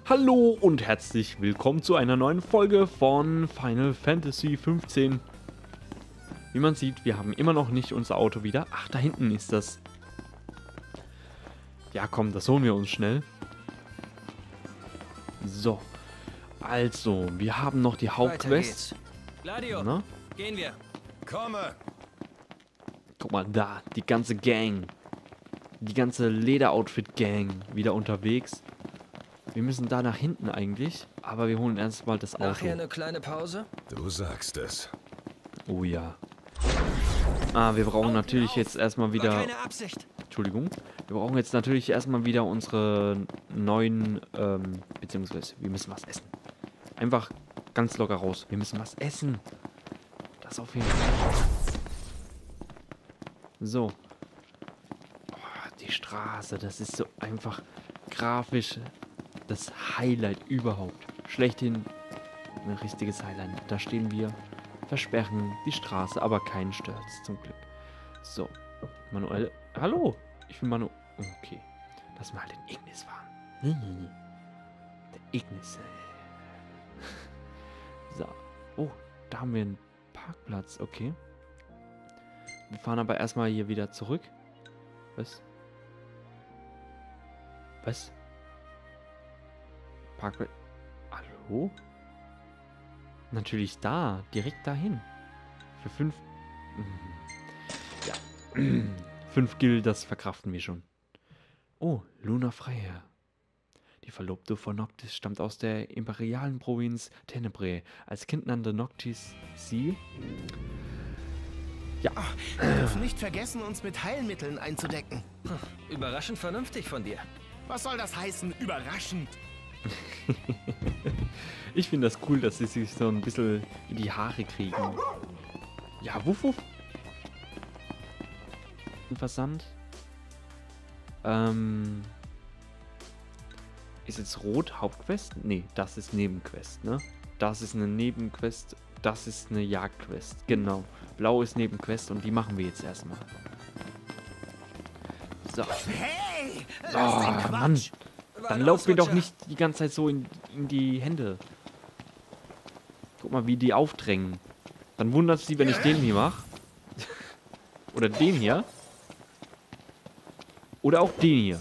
Hallo und herzlich willkommen zu einer neuen Folge von Final Fantasy 15. Wie man sieht, wir haben immer noch nicht unser Auto wieder. Ach, da hinten ist das. Ja, komm, das holen wir uns schnell. So. Also, wir haben noch die Hauptquest. Gladio, Na? gehen wir. Komme! Guck mal, da, die ganze Gang. Die ganze Lederoutfit-Gang wieder unterwegs. Wir müssen da nach hinten eigentlich, aber wir holen erstmal das Auto. Nachher eine kleine Pause? Du sagst es. Oh ja. Ah, wir brauchen natürlich jetzt erstmal War wieder... keine Absicht. Entschuldigung. Wir brauchen jetzt natürlich erstmal wieder unsere neuen, beziehungsweise wir müssen was essen. Einfach ganz locker raus. Wir müssen was essen. Das auf jeden Fall. So. Oh, die Straße, das ist so einfach grafisch das Highlight überhaupt. Schlechthin ein richtiges Highlight. Da stehen wir, versperren die Straße, aber keinen stört's zum Glück. So. Manuel. Hallo! Ich will Manuel. Okay. Lass mal den Ignis fahren. Der Ignis. So. Oh, da haben wir einen Parkplatz. Okay. Wir fahren aber erstmal hier wieder zurück. Was? Was? Parkplatz. Hallo? Natürlich da. Direkt dahin. Für 5. Ja. 5 Gil, das verkraften wir schon. Oh, Luna Freiherr. Die Verlobte von Noctis stammt aus der imperialen Provinz Tenebrae. Als Kind nannte Noctis sie... Ja. Wir dürfen nicht vergessen, uns mit Heilmitteln einzudecken. Überraschend vernünftig von dir. Was soll das heißen, überraschend? Ich finde das cool, dass sie sich so ein bisschen in die Haare kriegen. Ja, wuff, wuff. Ein Versand. Ist jetzt rot Hauptquest? Nee, das ist Nebenquest, ne? Das ist eine Nebenquest. Das ist eine Jagdquest. Genau. Blau ist Nebenquest und die machen wir jetzt erstmal. So. Hey! Oh, Lass den Mann. Quatsch! Dann laufen wir doch nicht die ganze Zeit so in die Hände. Guck mal, wie die aufdrängen. Dann wundert es sie, wenn ich den hier mache. Oder den hier. Oder auch den hier.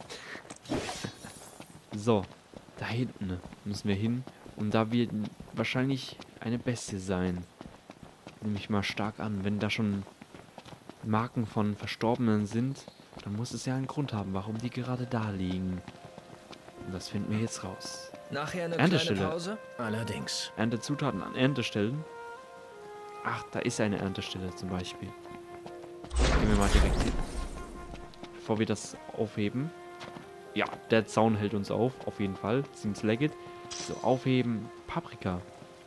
So, da hinten müssen wir hin. Und da wird wahrscheinlich eine Bestie sein. Nehme ich mal stark an. Wenn da schon Marken von Verstorbenen sind, dann muss es ja einen Grund haben, warum die gerade da liegen. Und das finden wir jetzt raus. Nachher eine Erntestelle. kleine Pause? Allerdings. Erntezutaten an Erntestellen. Ach, da ist eine Erntestelle zum Beispiel. Gehen wir mal direkt hin. Bevor wir das aufheben. Ja, der Zaun hält uns auf jeden Fall. Seems like it. So, aufheben. Paprika.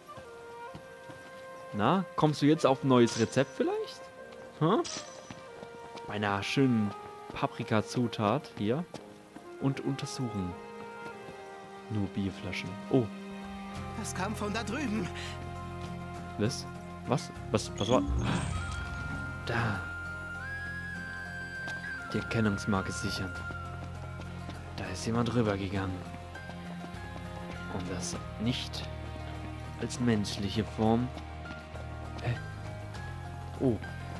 Na, kommst du jetzt auf ein neues Rezept vielleicht? Hm? Bei einer schönen Paprika-Zutat hier. Und untersuchen. Nur Bierflaschen. Oh, Das kam von da drüben. was? Was war? Da. Die Erkennungsmarke sichern. Da ist jemand rübergegangen. Und das nicht als menschliche Form. Oh.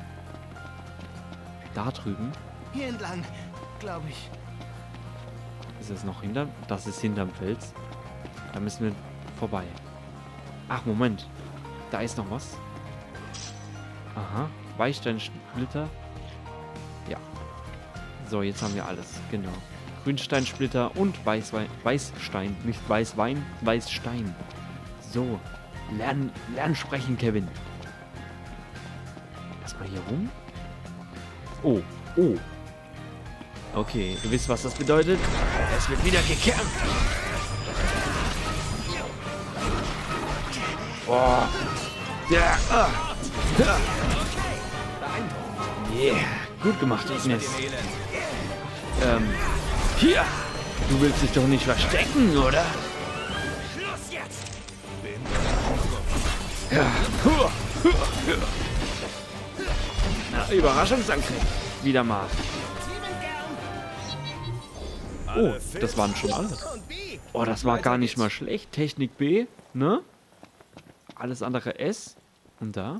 Da drüben. Hier entlang, glaube ich. Ist es noch hinter? Das ist hinterm Fels. Da müssen wir vorbei. Ach, Moment. Da ist noch was. Aha. Weichsteinsplitter. Ja. So, jetzt haben wir alles. Genau. Grünsteinsplitter und Weißstein. Nicht Weißwein, Weißstein. So. Lernen sprechen, Kevin. Erstmal hier rum. Oh. Oh. Okay, ihr wisst, was das bedeutet? Es wird wieder gekämpft. Boah. Ja. Yeah. Gut gemacht, Ignis. Hier. Du willst dich doch nicht verstecken, oder? Schluss jetzt! Ja. Na, Überraschungsangriff. Wieder mal. Oh, das waren schon alle. Und wie? Oh, das war gar nicht mal schlecht. Technik B, ne? Alles andere S. Und da?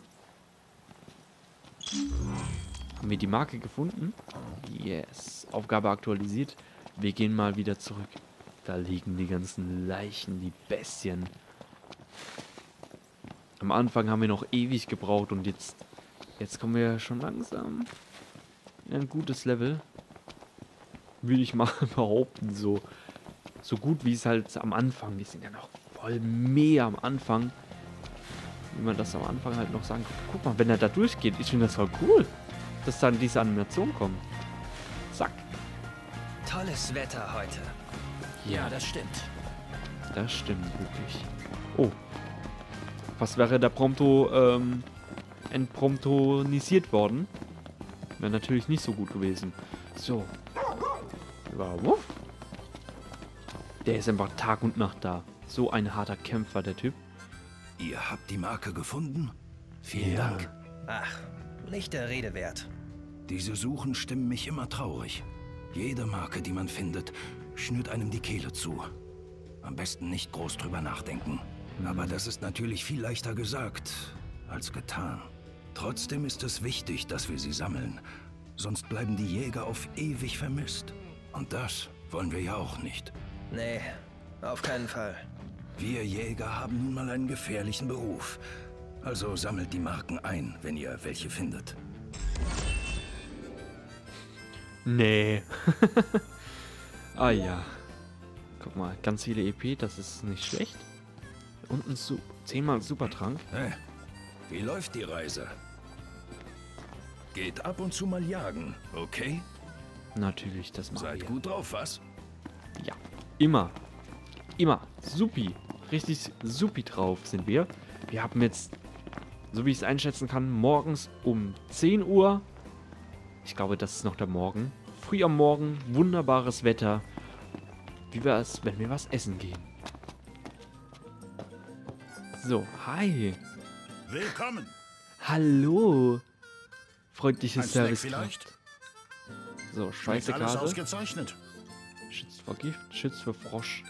Haben wir die Marke gefunden? Yes. Aufgabe aktualisiert. Wir gehen mal wieder zurück. Da liegen die ganzen Leichen, die Bestien. Am Anfang haben wir noch ewig gebraucht und jetzt kommen wir schon langsam in ein gutes Level. Würde ich mal behaupten, so gut wie es halt am Anfang. Die sind ja noch voll mehr am Anfang. Wie man das am Anfang halt noch sagen kann. Guck mal, wenn er da durchgeht, ich finde das voll cool, dass dann diese Animation kommt. Zack. Tolles Wetter heute. Ja, das stimmt. Das stimmt wirklich. Oh. Was wäre da prompto entpromptonisiert worden? Wäre natürlich nicht so gut gewesen. So. Wuff. Der ist einfach Tag und Nacht da. So ein harter Kämpfer, der Typ. Ihr habt die Marke gefunden? Vielen Dank. Ach, nicht der Rede wert. Diese Suchen stimmen mich immer traurig. Jede Marke, die man findet, schnürt einem die Kehle zu. Am besten nicht groß drüber nachdenken. Aber das ist natürlich viel leichter gesagt als getan. Trotzdem ist es wichtig, dass wir sie sammeln. Sonst bleiben die Jäger auf ewig vermisst. Und das wollen wir ja auch nicht. Nee, auf keinen Fall. Wir Jäger haben nun mal einen gefährlichen Beruf. Also sammelt die Marken ein, wenn ihr welche findet. Nee. Ah ja. Guck mal, ganz viele EP, das ist nicht schlecht. Und ein 10-mal Supertrank. Hey, wie läuft die Reise? Geht ab und zu mal jagen, okay? Natürlich, das machen Seid wir. gut drauf, was? Ja, immer. Immer. Supi. Richtig supi drauf sind wir. Wir haben jetzt, so wie ich es einschätzen kann, morgens um 10 Uhr. Ich glaube, das ist noch der Morgen. Früh am Morgen, wunderbares Wetter. Wie wäre es, wenn wir was essen gehen? So, hi. Willkommen. Hallo. Freundliches Ein Snack Servicekraft. vielleicht? So, Schmeckt Schweiße alles Karte. ausgezeichnet. Schützt vor Gift, schützt vor Frosch.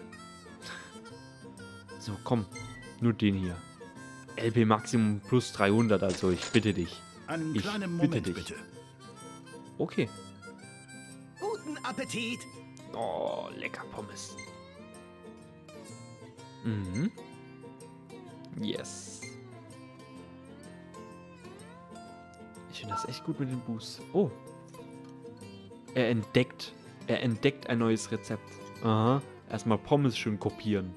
So, komm. Nur den hier. LP Maximum plus 300, also ich bitte dich. Einen Ich kleinen bitte Moment, dich. bitte. Okay. Guten Appetit. Oh, lecker Pommes. Mhm. Yes. Ich finde das echt gut mit den Boosts. Oh. Er entdeckt ein neues Rezept. Aha. Erstmal Pommes schön kopieren.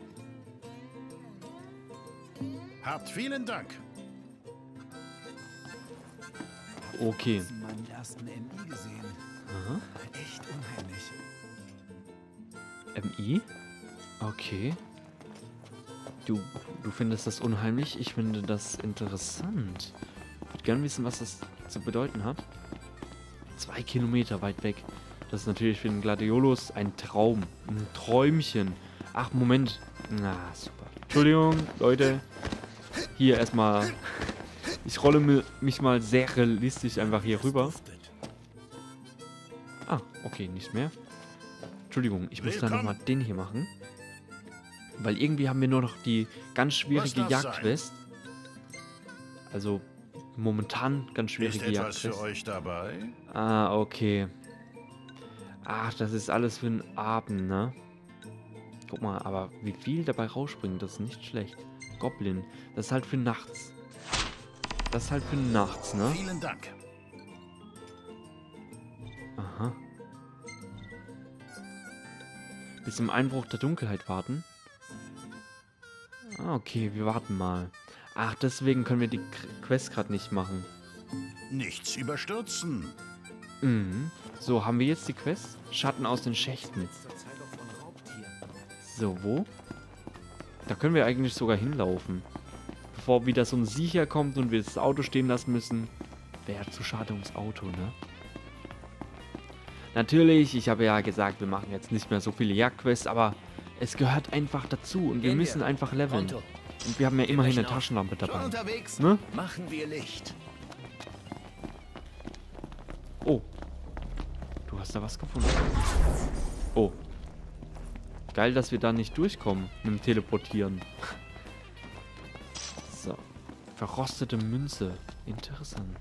Habt vielen Dank. Okay. Meinen ersten MI gesehen. Aha. Echt unheimlich. MI? Okay. Du findest das unheimlich? Ich finde das interessant. Ich würde gerne wissen, was das zu bedeuten hat. 2 Kilometer weit weg. Das ist natürlich für den Gladiolus ein Traum. Ein Träumchen. Ach, Moment. Na, super. Entschuldigung, Leute. Hier erstmal. Ich rolle mich mal sehr realistisch einfach hier rüber. Ah, okay, nicht mehr. Entschuldigung, ich muss da nochmal den hier machen. Weil irgendwie haben wir nur noch die ganz schwierige Was darf's Jagdquest. Also momentan ganz Ist schwierige etwas für Jagdquest. euch dabei? Ah, okay. Ach, das ist alles für den Abend, ne? Guck mal, aber wie viel dabei rausspringt, das ist nicht schlecht. Goblin, das ist halt für nachts. Das ist halt für nachts, ne? Vielen Dank. Aha. Bis zum Einbruch der Dunkelheit warten. Ah, okay, wir warten mal. Ach, deswegen können wir die Quest gerade nicht machen. Nichts überstürzen. Mhm. So, haben wir jetzt die Quest? Schatten aus den Schächten. So, wo? Da können wir eigentlich sogar hinlaufen. Bevor wieder so ein Siecher kommt und wir das Auto stehen lassen müssen. Wäre zu schade ums Auto, ne? Natürlich, ich habe ja gesagt, wir machen jetzt nicht mehr so viele Jagdquests, aber es gehört einfach dazu und wir Gehen müssen wir. einfach leveln. Pronto. Und wir haben ja immerhin eine brechen auf. Taschenlampe Schon dabei. unterwegs. Ne? Machen wir Licht. Oh. Du hast da was gefunden. Oh. Geil, dass wir da nicht durchkommen mit dem Teleportieren. So. Verrostete Münze. Interessant.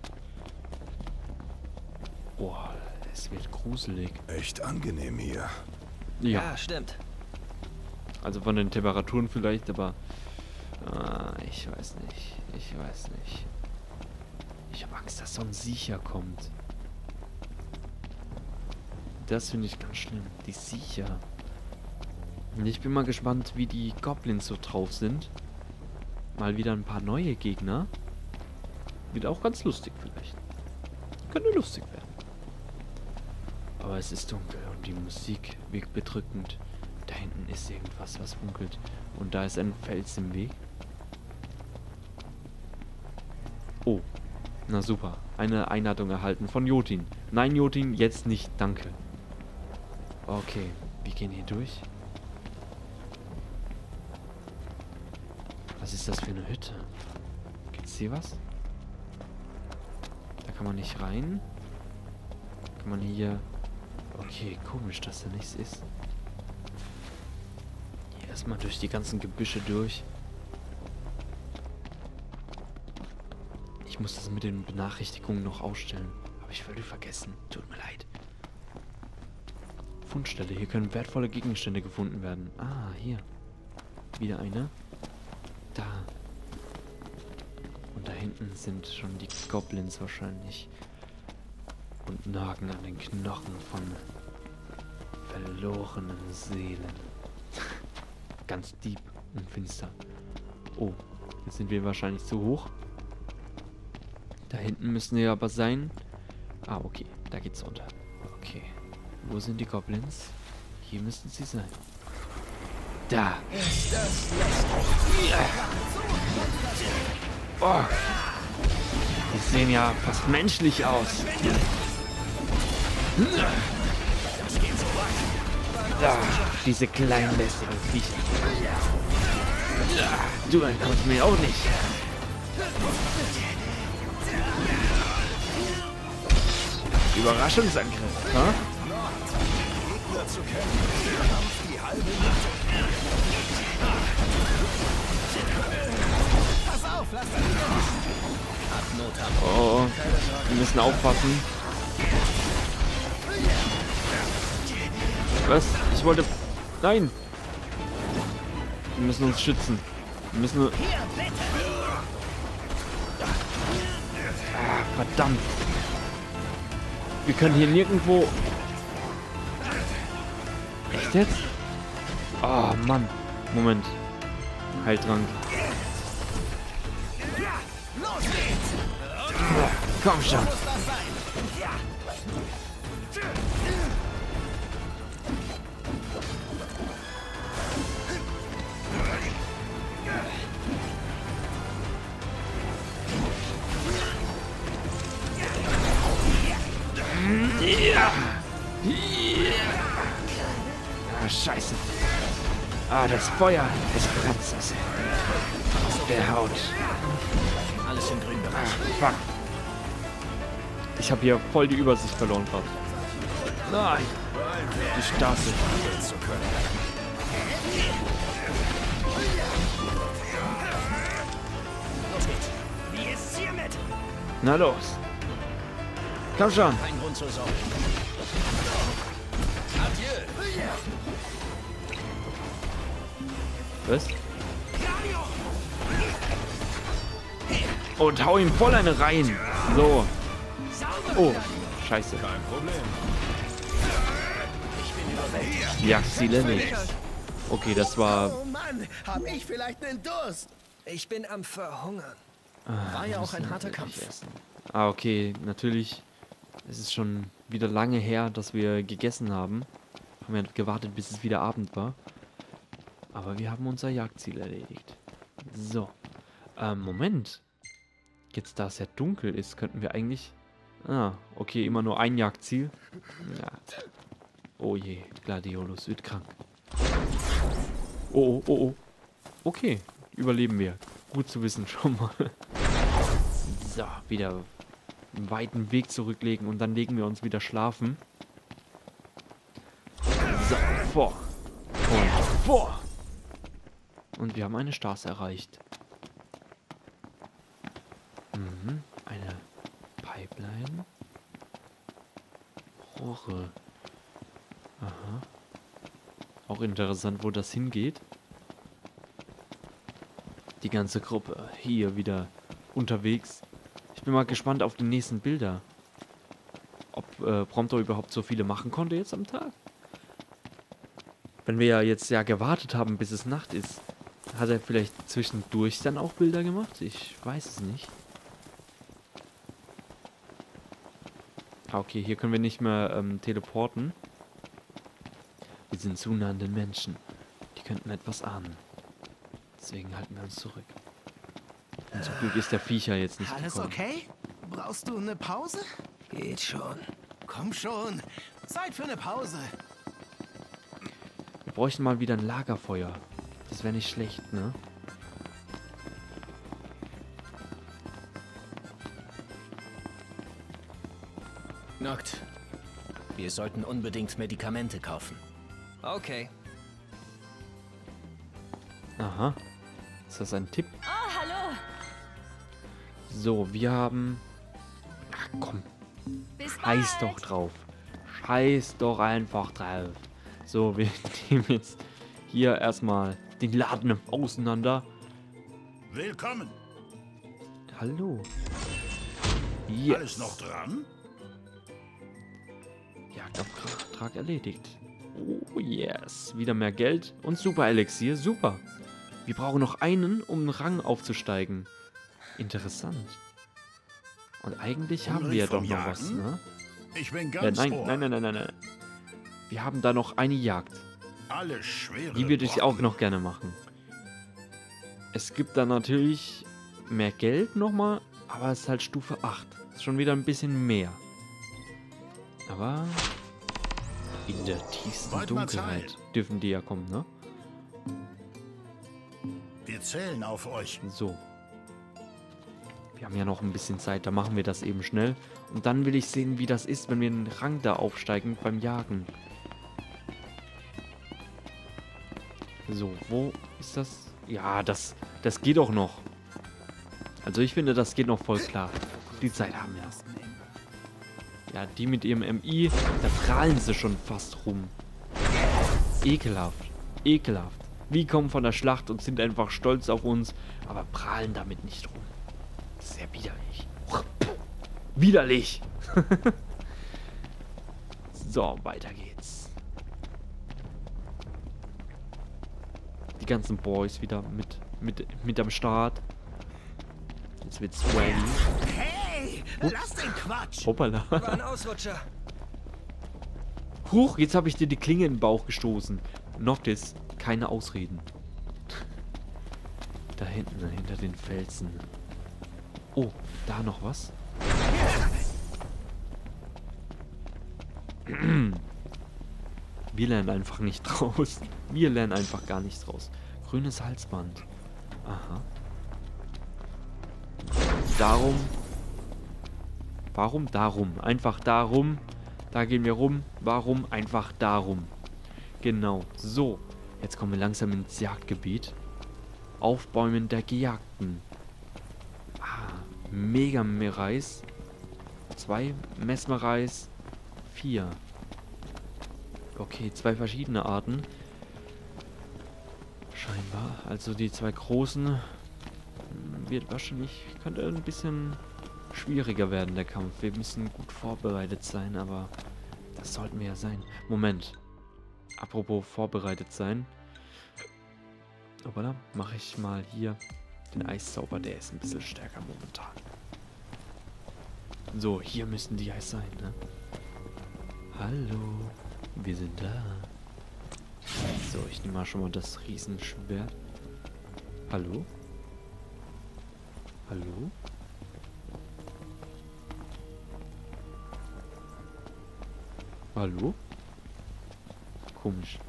Boah, es wird gruselig. Echt angenehm hier. Ja, Ja, stimmt. also von den Temperaturen vielleicht, aber... ich weiß nicht. Ich weiß nicht. Ich habe Angst, dass so ein Siecher kommt. Das finde ich ganz schlimm. Die Siecher. Und ich bin mal gespannt, wie die Goblins so drauf sind. Mal wieder ein paar neue Gegner. Wird auch ganz lustig vielleicht. Könnte lustig werden. Aber es ist dunkel und die Musik wirkt bedrückend. Da hinten ist irgendwas, was funkelt. Und da ist ein Fels im Weg. Oh. Na super. Eine Einladung erhalten von Jotin. Nein, Jotin, jetzt nicht. Danke. Okay. Wir gehen hier durch. Was ist das für eine Hütte? Gibt's hier was? Da kann man nicht rein. Kann man hier... Okay, komisch, dass da nichts ist. Hier erstmal durch die ganzen Gebüsche durch. Ich muss das mit den Benachrichtigungen noch ausstellen. Habe ich völlig vergessen. Tut mir leid. Fundstelle. Hier können wertvolle Gegenstände gefunden werden. Ah, hier. Wieder eine. Da. Und da hinten sind schon die Goblins wahrscheinlich. Und nagen an den Knochen von verlorenen Seelen. Ganz deep und finster. Oh, jetzt sind wir wahrscheinlich zu hoch. Da hinten müssen wir aber sein. Ah, okay, da geht's runter. Okay. Wo sind die Goblins? Hier müssten sie sein. Da. Oh. Die sehen ja fast menschlich aus. Ah, diese kleinen lästigen Viecher. Du entkommst mir auch nicht. Überraschungsangriff, ha? Oh, wir müssen aufpassen. Was? Ich wollte... Nein! Wir müssen uns schützen. Wir müssen nur... Ah, verdammt. Wir können hier nirgendwo... Echt jetzt? Oh, Mann. Moment. Heiltrank. Komm schon. Ja. Ah, scheiße. Ah, das Feuer. Es kratzt es. Auf der Haut. Alles im grünen Bereich. Ah, fuck. Ich habe hier voll die Übersicht verloren gerade. Nein. Die Straße. Wie ist's hiermit? Na los. Komm schon. Kein Grund zur Sorge. Adieu. Was? Und hau ihm voll eine rein. So. Oh, scheiße. Kein Problem. Jagdziele nicht. Okay, das war... Oh Mann, hab ich vielleicht einen Durst? Ich bin am Verhungern. War ja auch ein müssen harter wirklich Kampf. essen. Ah, okay, natürlich. Es ist schon wieder lange her, dass wir gegessen haben. Haben ja gewartet, bis es wieder Abend war. Aber wir haben unser Jagdziel erledigt. So. Moment. Jetzt, da es ja dunkel ist, könnten wir eigentlich... Ah, okay, immer nur ein Jagdziel. Ja. Oh je, Gladiolus wird krank. Oh, oh, oh, oh. Okay, überleben wir. Gut zu wissen schon mal. So, wieder einen weiten Weg zurücklegen und dann legen wir uns wieder schlafen. So, vor. Und Boah! Und wir haben eine Straße erreicht. Mhm, eine Pipeline. Rohre. Aha. Auch interessant, wo das hingeht. Die ganze Gruppe hier wieder unterwegs. Ich bin mal gespannt auf die nächsten Bilder. Ob Prompto überhaupt so viele machen konnte jetzt am Tag. Wenn wir ja jetzt gewartet haben, bis es Nacht ist, hat er vielleicht zwischendurch dann auch Bilder gemacht? Ich weiß es nicht. Ah, okay, hier können wir nicht mehr teleporten. Wir sind zu nah an den Menschen. Die könnten etwas ahnen. Deswegen halten wir uns zurück. Und zum Glück ist der Viecher jetzt nicht Alles gekommen. okay? Brauchst du eine Pause? Geht schon. Komm schon. Zeit für eine Pause. Wir bräuchten mal wieder ein Lagerfeuer. Das wäre nicht schlecht, ne? Noct, wir sollten unbedingt Medikamente kaufen. Okay. Aha. Ist das ein Tipp? Oh, hallo. So, wir haben... Ach komm, Bis scheiß bald. doch drauf. Scheiß doch einfach drauf. So, wir nehmen jetzt hier erstmal den Laden auseinander. Willkommen. Hallo. Yes. Alles noch dran? Jagdauftrag erledigt. Oh yes. Wieder mehr Geld und Super Elixier. Super. Wir brauchen noch einen, um einen Rang aufzusteigen. Interessant. Und eigentlich haben wir ja doch vom noch was, Jagen? ne? Ich bin Ja, ganz nein. ohr. Wir haben da noch eine Jagd. Alle schwere Die würde ich auch Brocken. noch gerne machen. Es gibt da natürlich mehr Geld nochmal, aber es ist halt Stufe 8. Ist schon wieder ein bisschen mehr. Aber in der tiefsten Wollt mal Dunkelheit Zeit? dürfen die ja kommen, ne? Wir zählen auf euch. So. Wir haben ja noch ein bisschen Zeit, da machen wir das eben schnell. Und dann will ich sehen, wie das ist, wenn wir einen Rang da aufsteigen beim Jagen. So, wo ist das? Ja, das geht auch noch. Also ich finde, das geht noch voll klar. Die Zeit haben wir. Ja, die mit ihrem MI, da prahlen sie schon fast rum. Ekelhaft. Ekelhaft. Wir kommen von der Schlacht und sind einfach stolz auf uns, aber prahlen damit nicht rum. Sehr widerlich. Widerlich! So, weiter geht's. Die ganzen Boys wieder mit am Start. Jetzt wird's swaggy. Hey, lass den Quatsch. Hoppala. War ein Ausrutscher. Huch, jetzt habe ich dir die Klinge in den Bauch gestoßen. Noctis, keine Ausreden. Da hinten, hinter den Felsen. Oh, da noch was? Wir lernen einfach nicht draus. Wir lernen einfach gar nichts draus. Grünes Halsband. Aha. Darum. Warum? Darum. Einfach darum. Da gehen wir rum. Warum? Einfach darum. Genau. So. Jetzt kommen wir langsam ins Jagdgebiet. Aufbäumen der Gejagten. Ah. Mega-Reis. 2. Mesmereis. 4. Okay, 2 verschiedene Arten. Scheinbar. Also die 2 großen wird wahrscheinlich, könnte ein bisschen schwieriger werden, der Kampf. Wir müssen gut vorbereitet sein, aber das sollten wir ja sein. Moment. Apropos vorbereitet sein. Hoppala, mache ich mal hier den Eiszauber, der ist ein bisschen stärker momentan. So, hier müssten die Eis sein, ne? Hallo, wir sind da. So, ich nehme mal schon mal das Riesenschwert. Hallo? Hallo? Hallo? Komisch.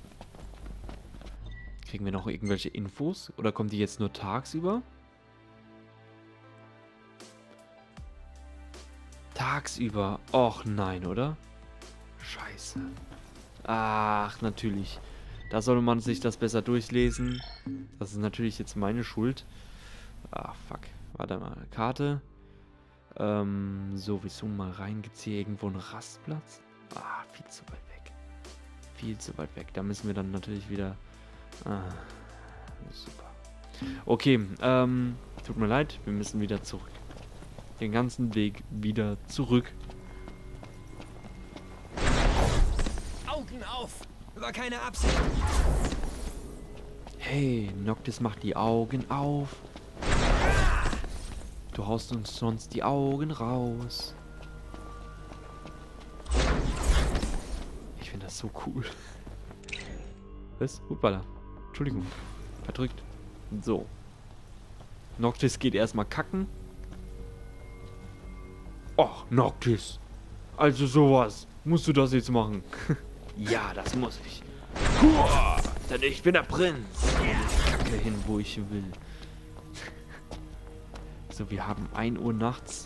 Kriegen wir noch irgendwelche Infos? Oder kommt die jetzt nur tagsüber? Tagsüber? Och nein, oder? Scheiße. Ach, natürlich. Da sollte man sich das besser durchlesen. Das ist natürlich jetzt meine Schuld. Ah, fuck. Warte mal. Karte. So, wir zoomen mal rein. Gibt es hier irgendwo einen Rastplatz? Ah, viel zu weit weg. Viel zu weit weg. Da müssen wir dann natürlich wieder... Ah, super. Okay, tut mir leid. Wir müssen wieder zurück. Den ganzen Weg wieder zurück. Augen auf! War keine Absicht. Hey, Noctis macht die Augen auf. Du haust uns sonst die Augen raus. Ich finde das so cool. Was? Hoppala. Entschuldigung. Verdrückt. So. Noctis geht erstmal kacken. Och, Noctis. Also sowas. Musst du das jetzt machen? Ja, das muss ich. Hua, denn ich bin der Prinz. Und ich kacke hin, wo ich will. So, wir haben 1 Uhr nachts.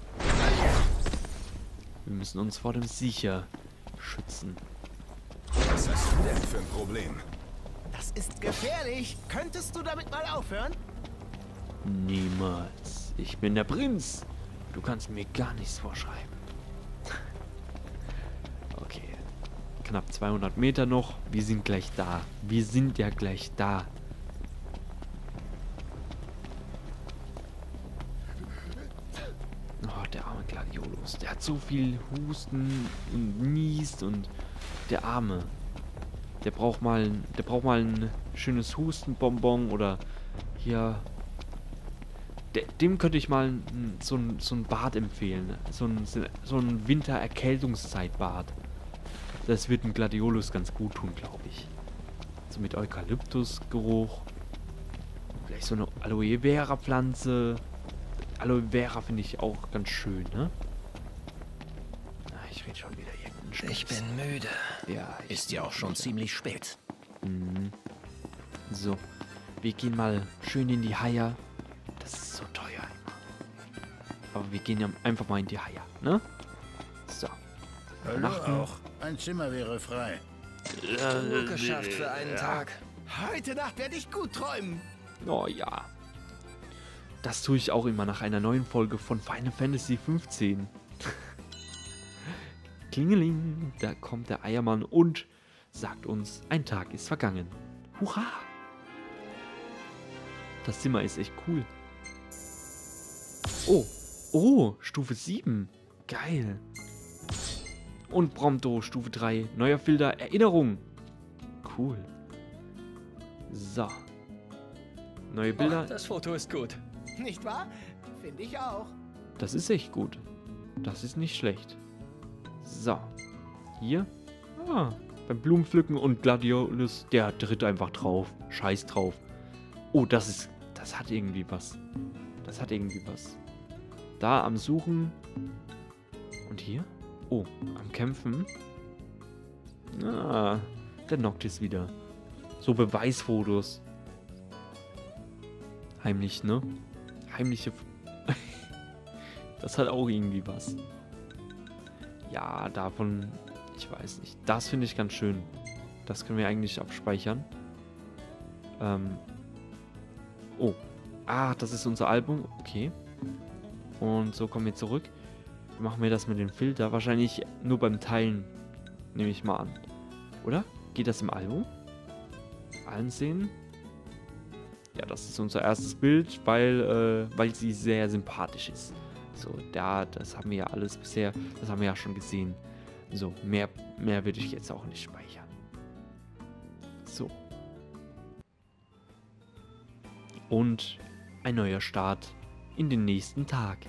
Wir müssen uns vor dem Siecher schützen. Was hast du denn für ein Problem? Das ist gefährlich. Könntest du damit mal aufhören? Niemals. Ich bin der Prinz. Du kannst mir gar nichts vorschreiben. Okay. Knapp 200 Meter noch. Wir sind gleich da. Wir sind ja gleich da. Oh, der arme Gladiolus. Der hat so viel Husten und niest und der Arme. Der braucht mal ein schönes Hustenbonbon oder hier. Dem könnte ich mal so ein Bad empfehlen. So ein Wintererkältungszeitbad. Das wird ein Gladiolus ganz gut tun, glaube ich. So mit Eukalyptusgeruch. Vielleicht so eine Aloe Vera Pflanze. Aloe Vera finde ich auch ganz schön, ne? Na, ich rede schon wieder irgendeinen Scheiß. Ich bin müde. Ja, Ist ja auch schon ziemlich spät. Mhm. So, wir gehen mal schön in die Haia. Das ist so teuer immer. Aber wir gehen ja einfach mal in die Haia, ne? So. Hallo Nachten. auch. Ein Zimmer wäre frei. Gut geschafft für einen Tag. Heute Nacht werde ich gut träumen. Oh ja. Das tue ich auch immer nach einer neuen Folge von Final Fantasy 15. Klingeling, da kommt der Eiermann und sagt uns, ein Tag ist vergangen. Hurra! Das Zimmer ist echt cool. Oh, Stufe 7. Geil. Und Prompto, Stufe 3. Neuer Filter, Erinnerung. Cool. So. Neue Bilder. Das Foto ist gut. Nicht wahr? Finde ich auch. Das ist echt gut. Das ist nicht schlecht. So. Hier. Beim Blumenpflücken und Gladiolus, der tritt einfach drauf. Scheiß drauf. Oh, das hat irgendwie was. Das hat irgendwie was. Da am Suchen. Und hier? Oh, am Kämpfen. Der Noctis wieder. So Beweisfotos. Heimlich, ne? Heimliche... Das hat auch irgendwie was. Ja, davon... Ich weiß nicht. Das finde ich ganz schön. Das können wir eigentlich abspeichern. Oh. Das ist unser Album. Okay. Und so kommen wir zurück. Machen wir das mit dem Filter. Wahrscheinlich nur beim Teilen. Nehme ich mal an. Oder? Geht das im Album? Ansehen. Ja, das ist unser erstes Bild, weil sie sehr sympathisch ist. So, das haben wir ja alles bisher, das haben wir ja schon gesehen. So, mehr würde ich jetzt auch nicht speichern. So. Und ein neuer Start in den nächsten Tag.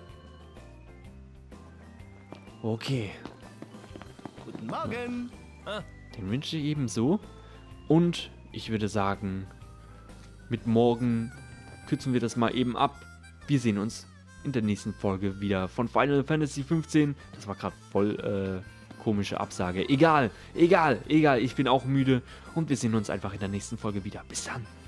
Okay. Guten Morgen. Den wünsche ich ebenso. Und ich würde sagen, mit morgen kürzen wir das mal eben ab. Wir sehen uns in der nächsten Folge wieder von Final Fantasy 15. Das war gerade voll komische Absage. Egal. Ich bin auch müde. Und wir sehen uns einfach in der nächsten Folge wieder. Bis dann.